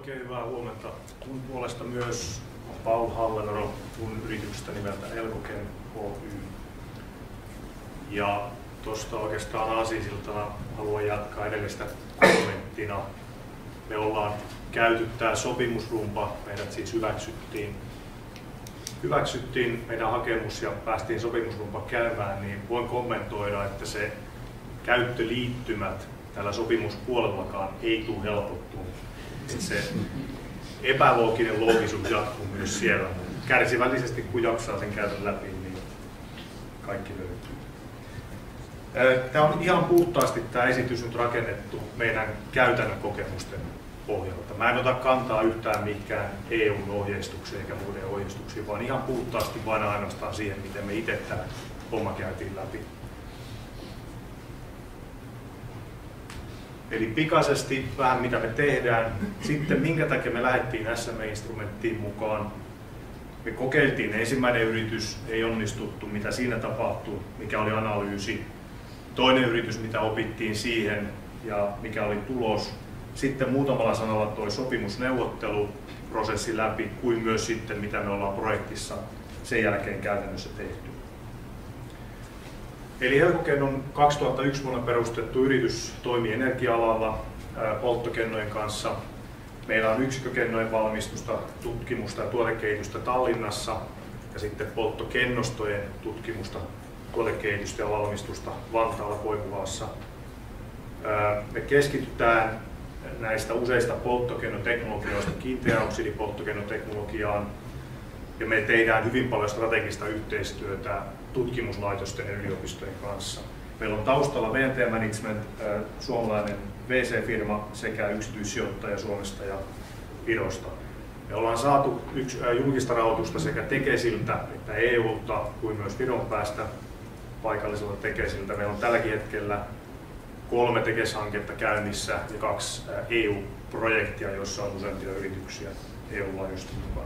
Oikein hyvää huomenta. Mun puolesta myös Paul Hallenro, mun yrityksestä nimeltä Elcogen Oy. Ja tuosta oikeastaan aasinsiltana haluan jatkaa edellistä kommenttina. Me ollaan käyty tämä sopimusrumpa, meidät siis hyväksyttiin meidän hakemus ja päästiin sopimusrumpa käymään, niin voin kommentoida, että se käyttöliittymät tällä sopimuspuolellakaan ei tule helpottumaan. Se epälooginen loogisuus jatkuu myös siellä. Kärsivällisesti kun jaksaa sen käydä läpi, niin kaikki löytyy. Tämä on ihan puhtaasti tämä esitys nyt rakennettu meidän käytännön kokemusten pohjalta. Mä en ota kantaa yhtään mihinkään EU-ohjeistukseen eikä muiden ohjeistuksiin, vaan ihan puhtaasti vain ainoastaan siihen, miten me itse tämä homma käytiin läpi. Eli pikaisesti vähän mitä me tehdään. Sitten minkä takia me lähdettiin SME-instrumenttiin mukaan. Me kokeiltiin ensimmäinen yritys, ei onnistuttu, mitä siinä tapahtui, mikä oli analyysi. Toinen yritys, mitä opittiin siihen ja mikä oli tulos. Sitten muutamalla sanalla toi sopimusneuvotteluprosessi läpi, kuin myös sitten mitä me ollaan projektissa sen jälkeen käytännössä tehty. Eli Elcogen on 2001 vuonna perustettu yritys, toimii energia-alalla polttokennojen kanssa. Meillä on yksikkökennojen valmistusta, tutkimusta ja tuotekehitystä Tallinnassa ja sitten polttokennostojen tutkimusta, tuotekehitystä ja valmistusta Vantaalla Koivulassa. Me keskitytään näistä useista polttokennoteknologioista kiinteäoksidipolttokennoteknologiaan ja me tehdään hyvin paljon strategista yhteistyötä tutkimuslaitosten ja yliopistojen kanssa. Meillä on taustalla VNT Management, suomalainen VC-firma sekä yksityissijoittaja Suomesta ja Virosta. Me ollaan saatu julkista rahoitusta sekä Tekesiltä että EUlta kuin myös Viron päästä paikalliselta Tekesiltä. Meillä on tälläkin hetkellä 3 Tekes-hanketta käynnissä ja 2 EU-projektia, joissa on useampia yrityksiä EU-laajuisesti mukana.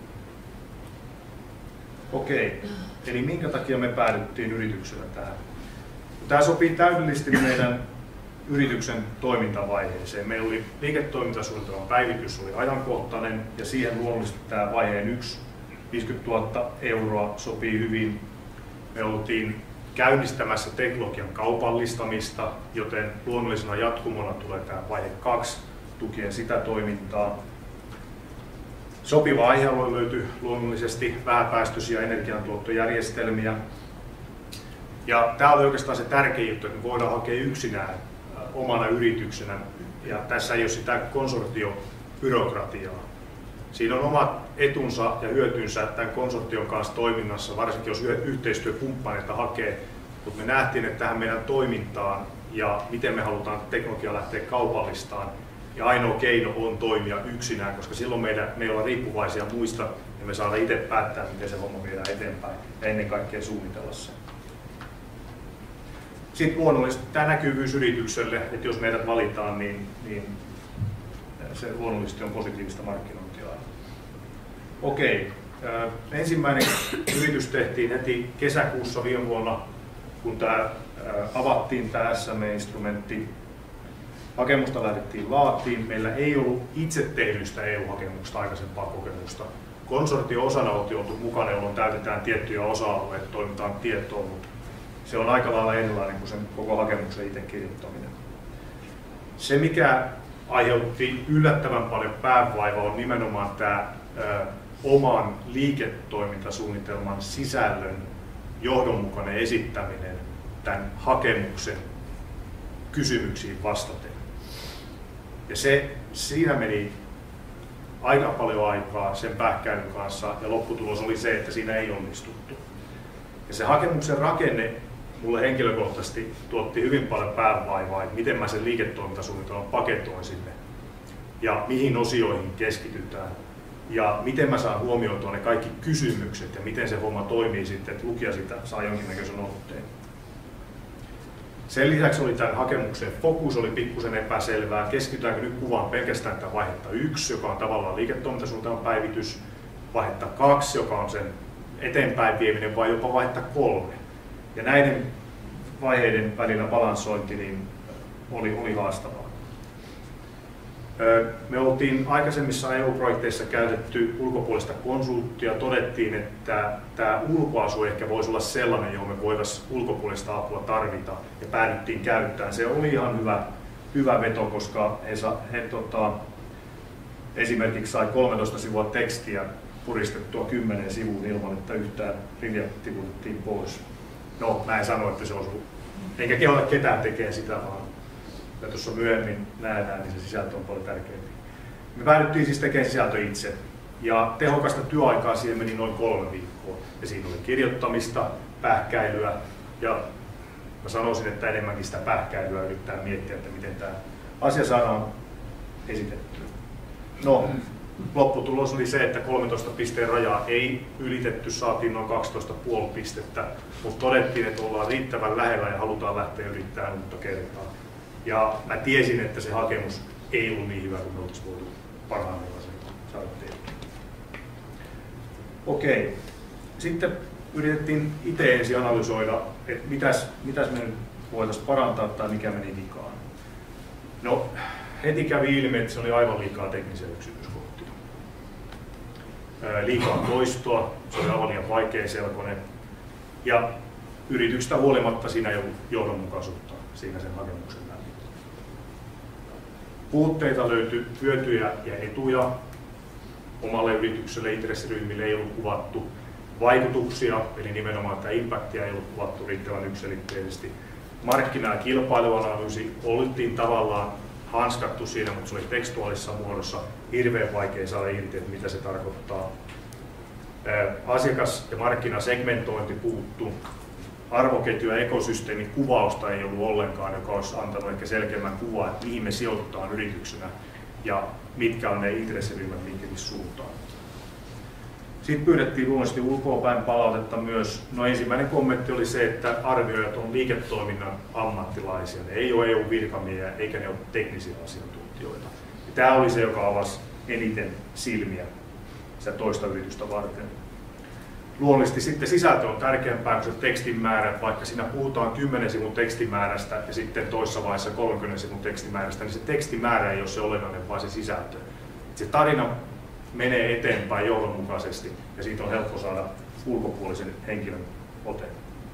Okei, eli minkä takia me päädyttiin yrityksenä tähän? Tämä sopii täydellisesti meidän yrityksen toimintavaiheeseen. Meillä oli liiketoimintasuunnitelman päivitys, oli ajankohtainen ja siihen luonnollisesti tämä vaiheen 1, 50 000 euroa sopii hyvin. Me oltiin käynnistämässä teknologian kaupallistamista, joten luonnollisena jatkumona tulee tämä vaihe 2, tukien sitä toimintaa. Sopiva aihealue löytyi luonnollisesti vähäpäästöisiä energiantuottojärjestelmiä. Ja tämä oli oikeastaan se tärkein juttu, että me voidaan hakea yksinään omana yrityksenä. Ja tässä ei ole sitä konsortiobyrokratiaa. Siinä on omat etunsa ja hyötynsä tämän konsortion kanssa toiminnassa, varsinkin jos yhteistyökumppaneita hakee. Mutta me nähtiin, että tähän meidän toimintaan ja miten me halutaan teknologiaa lähteä kaupallistaan. Ja ainoa keino on toimia yksinään, koska silloin me ollaan riippuvaisia muista ja me saadaan itse päättää, miten se homma viedään eteenpäin ja ennen kaikkea suunnitella se. Sitten luonnollisesti tämä näkyvyys yritykselle, että jos meidät valitaan, niin se luonnollisesti on positiivista markkinointia. Okei, ensimmäinen yritys tehtiin heti kesäkuussa viime vuonna, kun avattiin tämä SME-instrumentti. Hakemusta lähdettiin laatiin. Meillä ei ollut itse tehdystä EU-hakemuksesta aikaisempaa kokemusta. Konsortio osana on oltu mukana, jolloin täytetään tiettyjä osa-alueita, toimitaan tietoon, mutta se on aika lailla erilainen kuin sen koko hakemuksen itse kirjoittaminen. Se, mikä aiheutti yllättävän paljon päänvaivaa, on nimenomaan tämä oman liiketoimintasuunnitelman sisällön johdonmukainen esittäminen tämän hakemuksen kysymyksiin vastaten. Ja siinä meni aika paljon aikaa sen pähkäilyn kanssa ja lopputulos oli se, että siinä ei onnistuttu. Ja se hakemuksen rakenne mulle henkilökohtaisesti tuotti hyvin paljon päänvaivaa, että miten mä sen liiketoimintasuunnitelman paketoin sinne ja mihin osioihin keskitytään ja miten mä saan huomioitua ne kaikki kysymykset ja miten se homma toimii sitten, että lukija sitä saa jonkinnäköisen otteen. Sen lisäksi oli tämän hakemuksen fokus oli pikkusen epäselvää. Keskitytäänkö nyt kuvaan pelkästään tämän vaihetta 1, joka on tavallaan liiketoimintasuunnitelman päivitys, vaihetta 2, joka on sen eteenpäin vieminen, vai jopa vaihetta 3. Ja näiden vaiheiden välillä balanssointi niin oli haastavaa. Me oltiin aikaisemmissa EU-projekteissa käytetty ulkopuolista konsulttia. Todettiin, että tämä ulkoasu ehkä voisi olla sellainen, johon me voitaisiin ulkopuolista apua tarvita, ja päädyttiin käyttämään. Se oli ihan hyvä veto, koska he esimerkiksi sai 13 sivua tekstiä puristettua 10 sivuun ilman, että yhtään riviä tiputettiin pois. No, mä en sano, että se osuu. Enkä kehota ketään tekee sitä, vaan ja tuossa myöhemmin nähdään, niin se sisältö on paljon tärkeämpi. Me päädyttiin siis tekemään sisältö itse. Ja tehokasta työaikaa siihen meni noin 3 viikkoa. Ja siinä oli kirjoittamista, pähkäilyä ja mä sanoisin, että enemmänkin sitä pähkäilyä yrittää miettiä, että miten tämä asia saadaan esitettyä. No, lopputulos oli se, että 13 pisteen rajaa ei ylitetty, saatiin noin 12,5 pistettä, mutta todettiin, että ollaan riittävän lähellä ja halutaan lähteä yrittämään uutta kertaa. Ja mä tiesin, että se hakemus ei ollut niin hyvä kuin me oltaisiin voitu parhaimmillaan saada tehdä. Okei. Sitten yritettiin itse ensin analysoida, että mitäs me voitaisiin parantaa tai mikä meni vikaan. No, heti kävi ilmi, että se oli aivan liikaa teknisiä yksityiskohtia. Liikaa toistoa, se oli aivan liian vaikeaselkoinen. Ja yrityksestä huolimatta siinä ei ollut johdonmukaisuutta siinä sen hakemuksen läpi. Puutteita löytyi, hyötyjä ja etuja. Omalle yritykselle, intressiryhmille ei ollut kuvattu vaikutuksia, eli nimenomaan tämä impactia ei ollut kuvattu riittävän yksiselitteisesti. Markkina- ja kilpailuanalyysi oltiin tavallaan hanskattu siinä, mutta se oli tekstuaalisessa muodossa hirveän vaikea saada irti, että mitä se tarkoittaa. Asiakas- ja markkinasegmentointi puuttu. Arvoketju- ja ekosysteemin kuvausta ei ollut ollenkaan, joka olisi antanut ehkä selkeämmän kuvaa, että mihin me sijoitutaan yrityksenä ja mitkä on ne intressiryhmät minkäkin suuntaan. Sitten pyydettiin luonnollisesti ulkoapäin palautetta myös. No, ensimmäinen kommentti oli se, että arvioijat on liiketoiminnan ammattilaisia. Ne ei ole EU-virkamiehiä eikä ne ole teknisiä asiantuntijoita. Ja tämä oli se, joka avasi eniten silmiä sitä toista yritystä varten. Luonnollisesti sitten sisältö on tärkeämpää kuin se tekstin määrä. Vaikka siinä puhutaan 10 sivun tekstimäärästä ja sitten toisessa vaiheessa 30 sivun tekstimäärästä, niin se tekstimäärä ei ole se olennainen, vaan se sisältö. Se tarina menee eteenpäin johdonmukaisesti ja siitä on helppo saada ulkopuolisen henkilön ote.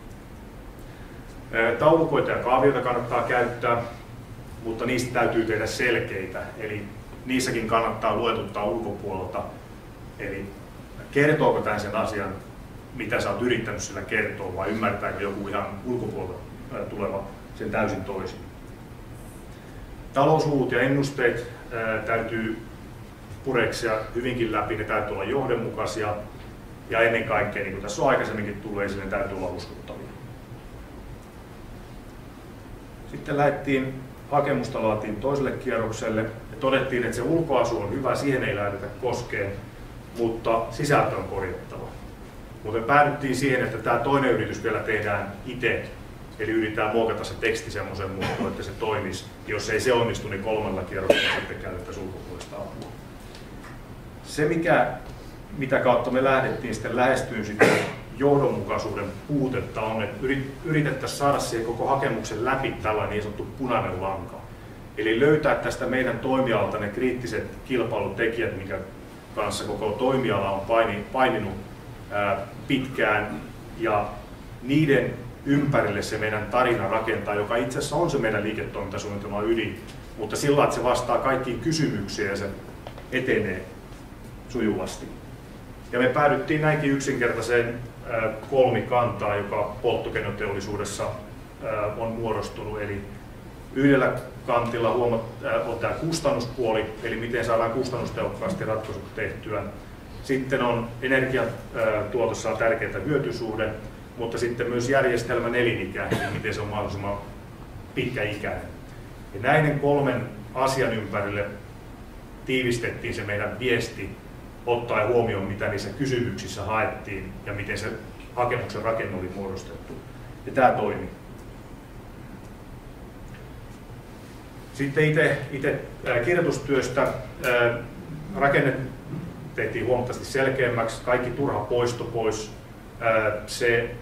Taulukoita ja kaavioita kannattaa käyttää, mutta niistä täytyy tehdä selkeitä. Eli niissäkin kannattaa luetuttaa ulkopuolelta. Eli kertooko tämän sen asian, mitä sä oot yrittänyt sillä kertoa, vai ymmärtääkö joku ihan ulkopuolelta tuleva sen täysin toisin. Talousluvut ja ennusteet täytyy pureksia hyvinkin läpi, ne täytyy olla johdonmukaisia ja ennen kaikkea, niin kuin tässä on aikaisemminkin tullut esille, ne täytyy olla uskottavia. Sitten lähdettiin hakemusta laatiin toiselle kierrokselle ja todettiin, että se ulkoasu on hyvä, siihen ei lähdetä koskeen, mutta sisältö on korjattava. Mutta päädyttiin siihen, että tämä toinen yritys vielä tehdään itse, eli yritetään muokata se teksti semmoisen muotoon, että se toimisi. Jos ei se onnistu, niin 3. kierroksella sitten käytettäisiin ulkopuolista apua. Se, mitä kautta me lähdettiin sitten lähestyyn sitä johdonmukaisuuden puutetta on, että yritettäisiin saada siihen koko hakemuksen läpi tällainen niin sanottu punainen lanka. Eli löytää tästä meidän toimialalta ne kriittiset kilpailutekijät, mikä kanssa koko toimiala on paininut pitkään, ja niiden ympärille se meidän tarina rakentaa, joka itse asiassa on se meidän liiketoimintasuunnitelman ydin, mutta sillä, että se vastaa kaikkiin kysymyksiin ja se etenee sujuvasti. Ja me päädyttiin näinkin yksinkertaiseen kolmikantaan, joka polttokennoteollisuudessa on muodostunut. Eli yhdellä kantilla on tämä kustannuspuoli, eli miten saadaan kustannustehokkaasti ratkaisut tehtyä. Sitten on energiatuotossa on tärkeää hyötysuhde, mutta sitten myös järjestelmän elinikä, eli miten se on mahdollisimman pitkäikäinen. Ja näiden 3 asian ympärille tiivistettiin se meidän viesti, ottaen huomioon, mitä niissä kysymyksissä haettiin ja miten se hakemuksen rakenne oli muodostettu. Ja tämä toimi. Sitten itse kirjoitustyöstä rakenne tehtiin huomattavasti selkeämmäksi, kaikki turha poisto pois. Se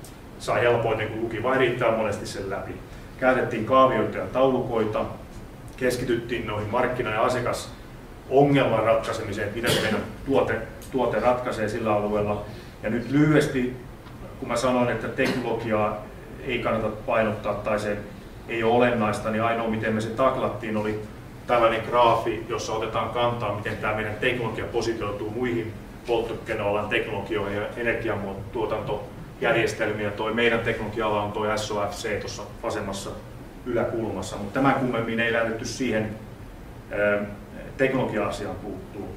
sai helpoiten, kun luki vain riittää monesti sen läpi. Käytettiin kaavioita ja taulukoita. keskityttiin noihin markkina- ja asiakasongelman ratkaisemiseen, että miten se meidän tuote ratkaisee sillä alueella. Ja nyt lyhyesti, kun mä sanoin, että teknologiaa ei kannata painottaa tai se ei ole olennaista, niin ainoa miten me se taklattiin oli tällainen graafi, jossa otetaan kantaa, miten tämä meidän teknologia positioituu muihin polttoainealan teknologioihin ja energiantuotantojärjestelmiä. Toi meidän teknologia-ala on tuo SOFC tuossa vasemmassa yläkulmassa, mutta tämän kummemmin ei lähdetty siihen teknologia-asiaan puuttuu.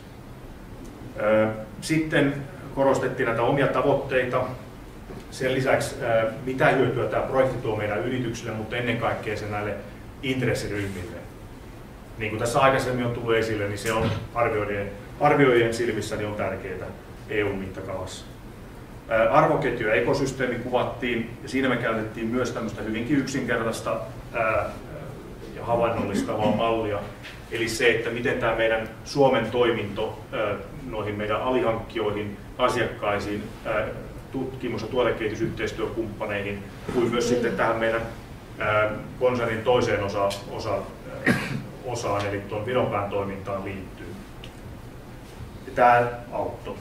Sitten korostettiin näitä omia tavoitteita. Sen lisäksi mitä hyötyä tämä projekti tuo meidän yrityksille, mutta ennen kaikkea se näille intressiryhmille. Niin kuin tässä aikaisemmin on tullut esille, niin se on arvioijien silmissä niin on tärkeää EU-mittakaavassa. Arvoketju ja ekosysteemi kuvattiin, ja siinä me käytettiin myös tämmöistä hyvinkin yksinkertaista ja havainnollistavaa mallia. Eli se, että miten tämä meidän Suomen toiminto noihin meidän alihankkijoihin, asiakkaisiin, tutkimus- ja tuotekehitysyhteistyökumppaneihin, kuin myös sitten tähän meidän konsernin toiseen osaan, eli tuon Vironpään toimintaan liittyy. Ja tämä auttoi.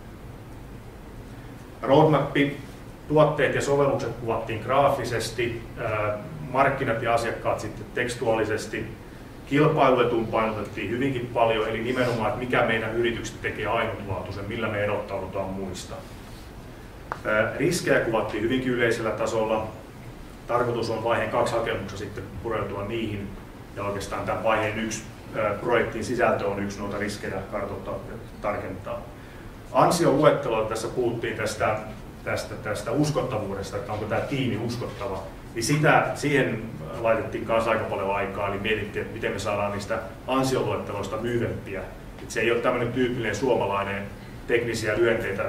Roadmappi, tuotteet ja sovellukset kuvattiin graafisesti, markkinat ja asiakkaat sitten tekstuaalisesti. Kilpailuetun painotettiin hyvinkin paljon, eli nimenomaan, että mikä meidän yritykset tekee ainutlaatuisen, millä me erottaudutaan muista. Riskejä kuvattiin hyvinkin yleisellä tasolla. Tarkoitus on vaiheen 2 hakemuksessa sitten pureutua niihin, ja oikeastaan tämän vaiheen 1 projektin sisältö on yksi noita riskejä kartoittaa ja tarkentaa. Ansioluettelolla tässä puhuttiin tästä uskottavuudesta, että onko tämä tiimi uskottava. Niin siihen laitettiin kanssa aika paljon aikaa, eli mietittiin, että miten me saadaan niistä ansioluetteloista myyvempiä. Että se ei ole tämmöinen tyypillinen suomalainen teknisiä lyönteitä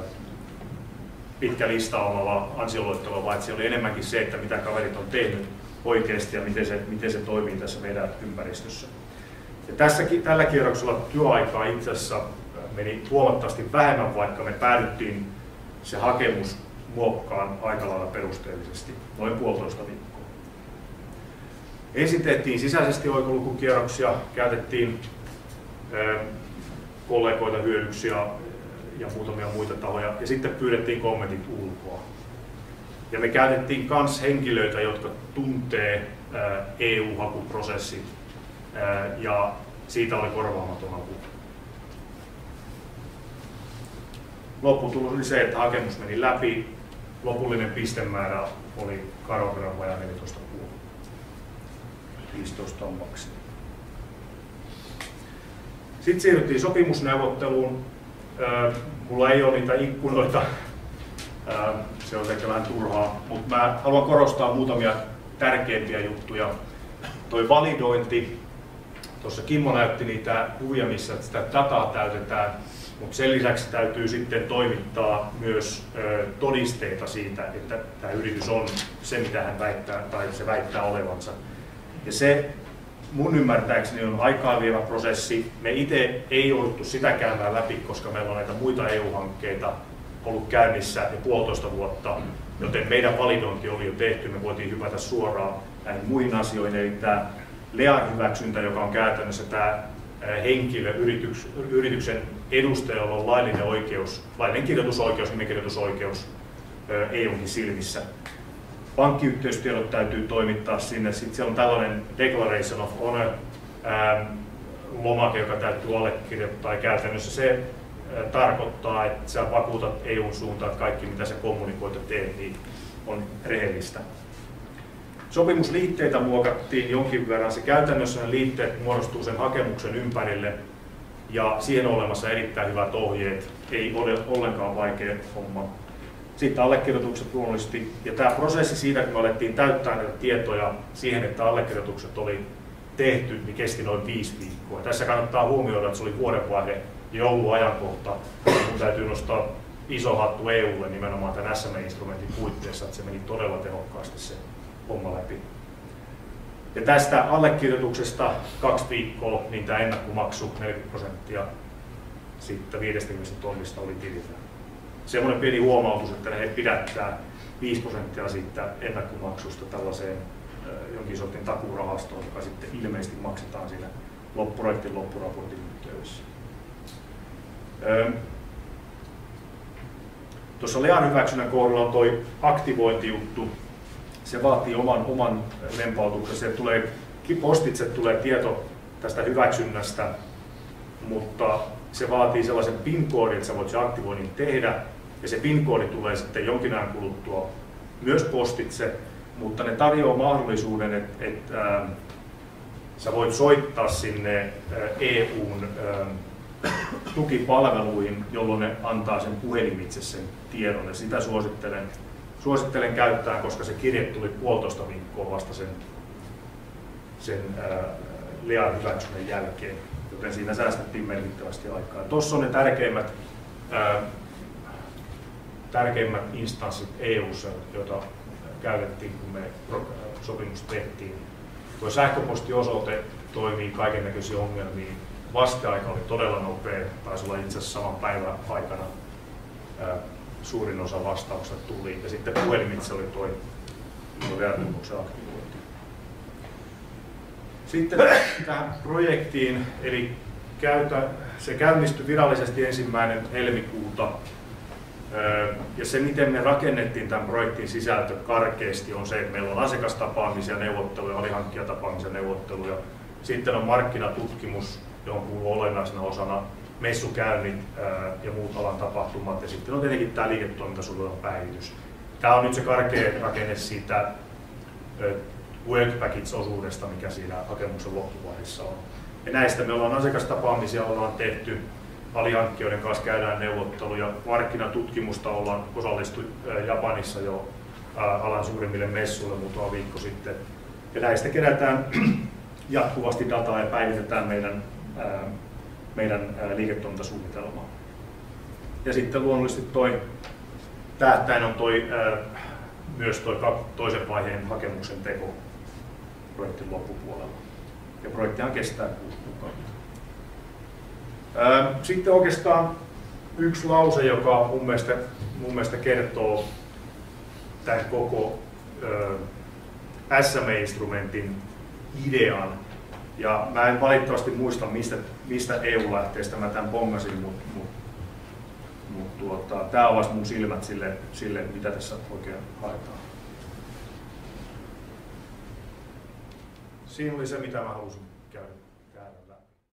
pitkä lista omalla ansioluettelolla, vaan että se oli enemmänkin se, että mitä kaverit on tehnyt oikeasti ja miten se toimii tässä meidän ympäristössä. Ja tällä kierroksella työaikaa itse asiassa meni huomattavasti vähemmän, vaikka me päädyttiin se hakemus muokkaan aika lailla perusteellisesti, noin 1,5 viikkoa. Ensin tehtiin sisäisesti oikolukukierroksia, käytettiin kollegoita hyödyksi ja muutamia muita tahoja, ja sitten pyydettiin kommentit ulkoa. Ja me käytettiin myös henkilöitä, jotka tuntee EU-hakuprosessit, ja siitä oli korvaamaton apu. Lopputulos oli se, että hakemus meni läpi. Lopullinen pistemäärä oli Karolina vajaa 14,5. 15 on maksimi. Sitten siirryttiin sopimusneuvotteluun. Mulla ei ole niitä ikkunoita. Se on ehkä vähän turhaa, mutta mä haluan korostaa muutamia tärkeimpiä juttuja. Toi validointi. Tuossa Kimmo näytti niitä kuvia, missä sitä dataa täytetään. Mutta sen lisäksi täytyy sitten toimittaa myös todisteita siitä, että tämä yritys on se, mitä hän väittää tai se väittää olevansa. Ja se mun ymmärtääkseni on aikaa vievä prosessi. Me itse ei jouduttu sitä käymään läpi, koska meillä on näitä muita EU-hankkeita ollut käynnissä jo 1,5 vuotta, joten meidän validointi oli jo tehty. Me voitiin hypätä suoraan näihin muihin asioihin, eli tämä LEAR-hyväksyntä, joka on käytännössä tämä henkilö, yrityksen edustajalla on laillinen oikeus, laillinen kirjoitusoikeus, nimenkirjoitusoikeus EU:nkin silmissä. Pankkiyhteystiedot täytyy toimittaa sinne. Sitten siellä on tällainen Declaration of Honor lomake, joka täytyy allekirjoittaa. Ja käytännössä se tarkoittaa, että sä vakuutat EU:n suuntaan, että kaikki mitä sä kommunikoit ja teet, niin on rehellistä. Sopimusliitteitä muokattiin jonkin verran. Se käytännössä ne liitteet muodostuu sen hakemuksen ympärille ja siihen on olemassa erittäin hyvät ohjeet. Ei ole ollenkaan vaikea homma. Sitten allekirjoitukset luonnollisesti. Ja tämä prosessi siitä, kun me alettiin täyttää näitä tietoja siihen, että allekirjoitukset oli tehty, niin kesti noin 5 viikkoa. Ja tässä kannattaa huomioida, että se oli vuodenvaihde ja jouluajankohta. Mun täytyy nostaa iso hattu EUlle nimenomaan tämän SME-instrumentin puitteissa, että se meni todella tehokkaasti se homma läpi. Ja tästä allekirjoituksesta 2 viikkoa, niin tämä ennakkomaksu 40% sitten 50 tonnista oli tilillä. Semmoinen pieni huomautus, että ne pidättää 5% siitä ennakkomaksusta tällaiseen jonkin sortin takuurahastoon, joka sitten ilmeisesti maksetaan siinä projektin loppuraportin yhteydessä. Tuossa Lean hyväksynnän kohdalla on tuo aktivointijuttu. Se vaatii oman lempautuksen. Postitse tulee tieto tästä hyväksynnästä, mutta se vaatii sellaisen PIN-koodin, että sä voit sen aktivoinnin tehdä. Ja se PIN-koodi tulee sitten jonkin ajan kuluttua myös postitse, mutta ne tarjoaa mahdollisuuden, että sä voit soittaa sinne EUn tukipalveluihin, jolloin ne antaa sen puhelimitse sen tiedon. Ja sitä suosittelen käyttää, koska se kirje tuli 1,5 viikkoa vasta sen Lean hyväksynnän jälkeen, joten siinä säästettiin merkittävästi aikaa. Tuossa on ne tärkeimmät instanssit EU:ssa, joita käytettiin, kun me sopimus tehtiin. Tuo sähköpostiosoite toimii kaikennäköisiä ongelmia. Vasteaika oli todella nopea, taisi olla itse asiassa saman päivän aikana suurin osa vastauksista tuli, ja sitten puhelimitse oli tuo vertailuksen aktivointi. Sitten tähän projektiin, eli se käynnistyi virallisesti 1. helmikuuta, ja se miten me rakennettiin tämän projektin sisältö karkeasti on se, että meillä on asiakastapaamisia, neuvotteluja, alihankkijatapaamisia, neuvotteluja, sitten on markkinatutkimus, johon kuuluu olennaisena osana messukäynnit ja muut alan tapahtumat, ja sitten on tietenkin tämä liiketoimintasuunnitelman päivitys. Tämä on nyt se karkea rakenne siitä work package-osuudesta, mikä siinä hakemuksen loppuvaiheessa on. Ja näistä me ollaan asiakastapaamisia tehty, alihankkijoiden kanssa käydään neuvotteluja, markkinatutkimusta ollaan osallistu Japanissa jo alan suurimmille messuille muutama viikko sitten. Ja näistä kerätään jatkuvasti dataa ja päivitetään meidän liiketoimintasuunnitelmaa. Ja sitten luonnollisesti tähtäin on myös toisen vaiheen hakemuksen teko projektin loppupuolella. Ja projektihan kestää 6 kuukautta. Sitten oikeastaan yksi lause, joka mun mielestä kertoo tämän koko SMA-instrumentin idean. Ja mä en valitettavasti muista, mistä EU-lähteestä mä tämän pongasin, mutta tämä avasi mun silmät sille, mitä tässä oikein haetaan. Siinä oli se, mitä mä halusin käydä.